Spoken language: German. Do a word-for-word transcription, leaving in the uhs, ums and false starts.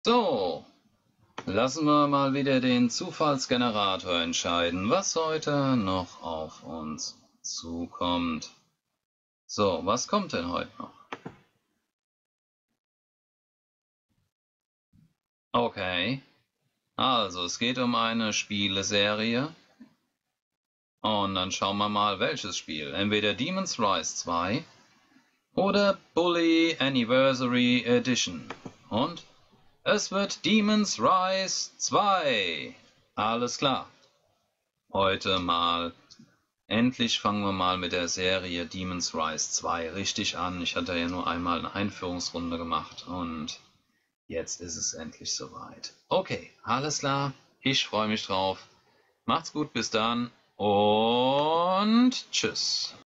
So, lassen wir mal wieder den Zufallsgenerator entscheiden, was heute noch auf uns zukommt. So, was kommt denn heute noch? Okay, also es geht um eine Spieleserie. Und dann schauen wir mal, welches Spiel. Entweder Demon's Rise zwei oder Bully Anniversary Edition. Und es wird Demon's Rise zwei. Alles klar. Heute mal, endlich fangen wir mal mit der Serie Demon's Rise zwei richtig an. Ich hatte ja nur einmal eine Einführungsrunde gemacht und jetzt ist es endlich soweit. Okay, alles klar. Ich freue mich drauf. Macht's gut, bis dann und tschüss.